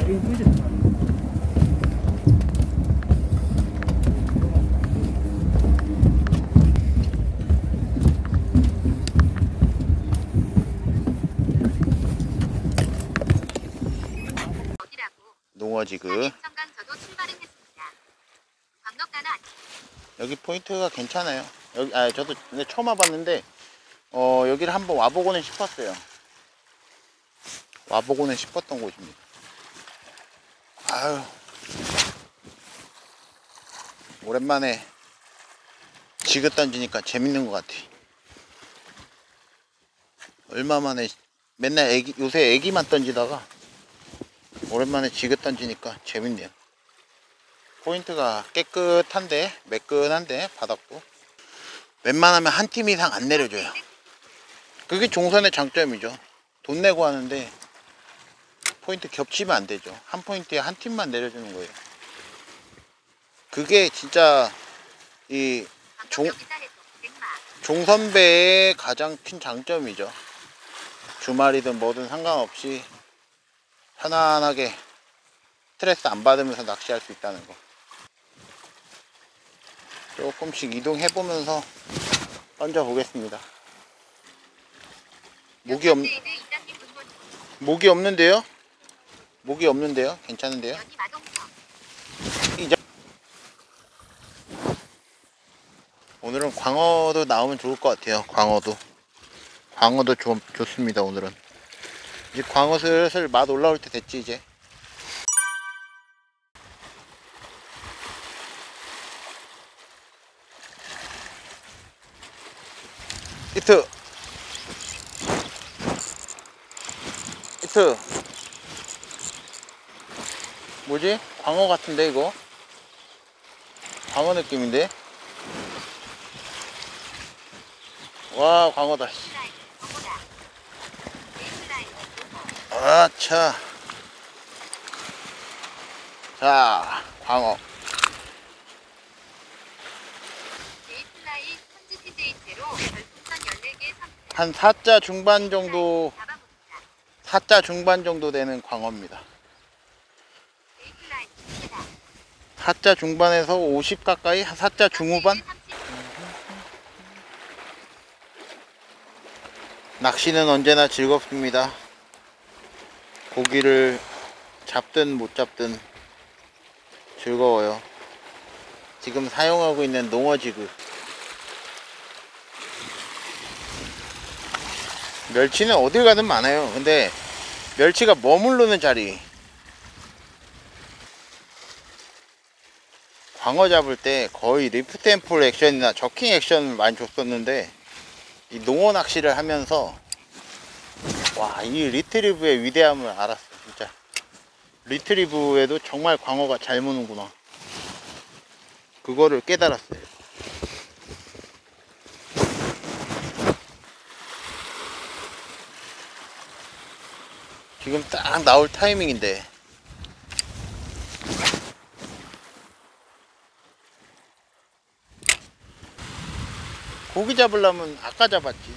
농어지그. 여기 포인트가 괜찮아요. 여기 저도 근데 처음 와봤는데 여기를 한번 와보고는 싶었어요. 와보고는 싶었던 곳입니다. 아유, 오랜만에 지긋 던지니까 재밌는 것 같아. 얼마 만에 맨날 요새 애기만 던지다가 오랜만에 지긋 던지니까 재밌네요. 포인트가 깨끗한데 매끈한데 바닥도 웬만하면 한 팀 이상 안 내려줘요. 그게 종선의 장점이죠. 돈 내고 하는데 포인트 겹치면 안 되죠. 한 포인트에 한 팀만 내려주는 거예요. 그게 진짜 이 종선배의 가장 큰 장점이죠. 주말이든 뭐든 상관없이 편안하게 스트레스 안 받으면서 낚시할 수 있다는 거. 조금씩 이동해 보면서 던져 보겠습니다. 목이 없는데요? 목이 없는데요? 괜찮은데요? 오늘은 광어도 나오면 좋을 것 같아요. 광어도 좀 좋습니다. 오늘은 이제 광어 슬슬 맛 올라올 때 됐지 이제. 히트 뭐지? 광어 같은데 이거? 광어 느낌인데? 와, 광어다. 아차. 자, 광어. 한 4자 중반 정도, 4자 중반 정도 되는 광어입니다. 4자 중반에서 50 가까이, 4자 중후반? 낚시는 언제나 즐겁습니다. 고기를 잡든 못 잡든 즐거워요. 지금 사용하고 있는 농어지그. 멸치는 어딜 가든 많아요. 근데 멸치가 머무르는 자리, 광어 잡을 때 거의 리프트 앤 폴 액션이나 저킹 액션을 많이 줬었는데 이 농어 낚시를 하면서 와, 이 리트리브의 위대함을 알았어. 진짜 리트리브에도 정말 광어가 잘 무는구나, 그거를 깨달았어요. 지금 딱 나올 타이밍인데. 고기 잡으려면 아까 잡았지.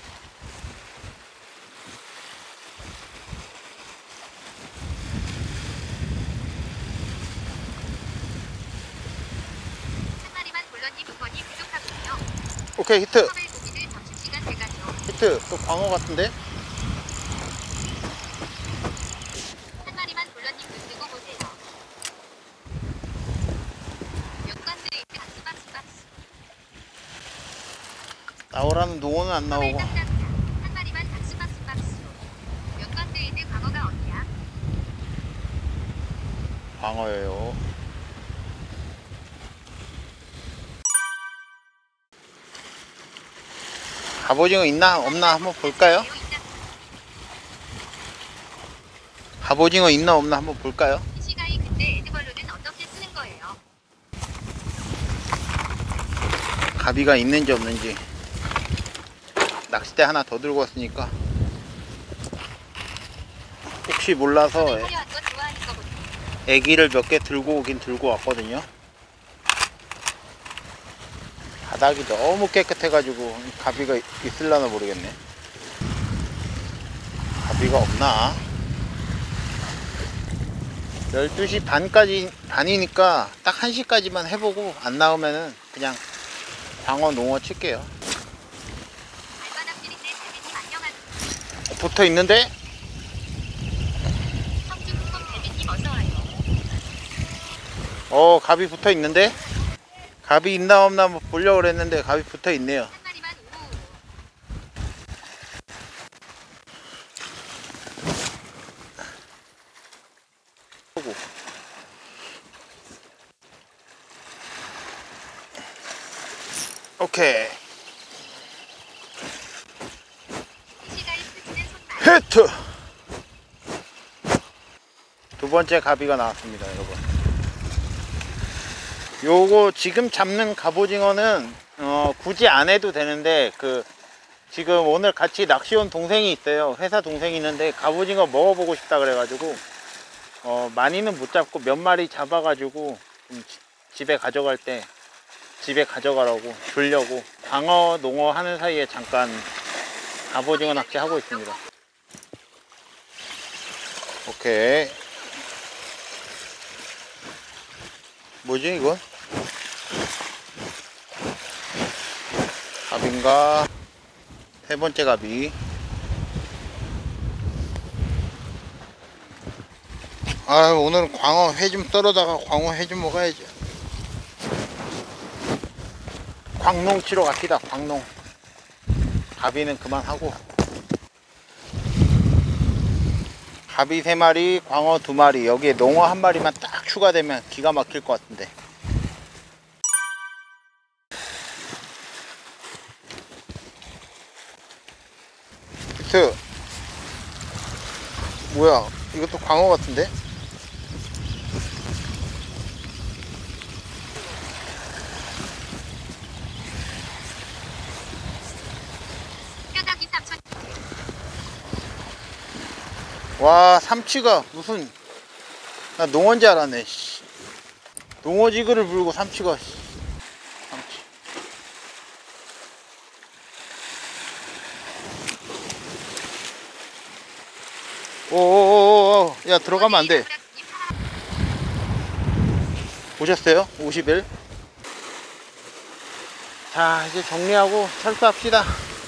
오케이, 히트. 히트. 또 광어 같은데? 나오라는 농어는 안 나오고. 광어예요. 갑오징어 있나 없나 한번 볼까요? 갑오징어 있나 없나 한번 볼까요? 가비가 있는지 없는지. 낚싯대 하나 더 들고 왔으니까 혹시 몰라서 애기를 몇 개 들고 오긴 들고 왔거든요. 바닥이 너무 깨끗해가지고 가비가 있을라나 모르겠네. 가비가 없나? 12시 반이니까 딱 1시까지만 해보고 안 나오면은 그냥 광어 농어 칠게요. 붙어 있는데? 갑이 붙어 있는데? 갑이 있나 없나 한번 보려고 그랬는데 갑이 붙어 있네요. 오케이. 히트! 두 번째 가비가 나왔습니다, 여러분. 요거 지금 잡는 갑오징어는 굳이 안 해도 되는데, 지금 오늘 같이 낚시 온 동생이 있어요. 회사 동생이 있는데 갑오징어 먹어보고 싶다 그래가지고 많이는 못 잡고 몇 마리 잡아가지고 집에 가져갈 때 집에 가져가라고 주려고 광어 농어 하는 사이에 잠깐 갑오징어 낚시 하고 있습니다. 오케이. 뭐지 이건? 갑인가? 세 번째 갑이. 아유, 오늘은 광어 회 좀 떨어다가 광어 회 좀 먹어야지. 광농 치러 갑시다. 광농. 가비는 그만하고. 가비 3마리, 광어 2마리, 여기에 농어 1마리만 딱 추가되면 기가 막힐 것 같은데. 히트. 뭐야, 이것도 광어 같은데? 와, 삼치가 무슨, 나 농어인 줄 알았네. 농어 지그를 물고 삼치가. 삼치. 오오오오, 야, 들어가면 안 돼. 보셨어요? 50일. 자, 이제 정리하고 철수합시다.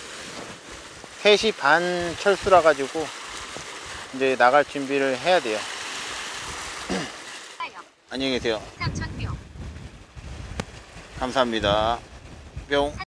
3시 반 철수라 가지고 이제 나갈 준비를 해야 돼요. 안녕히 계세요. 감사합니다. 뿅.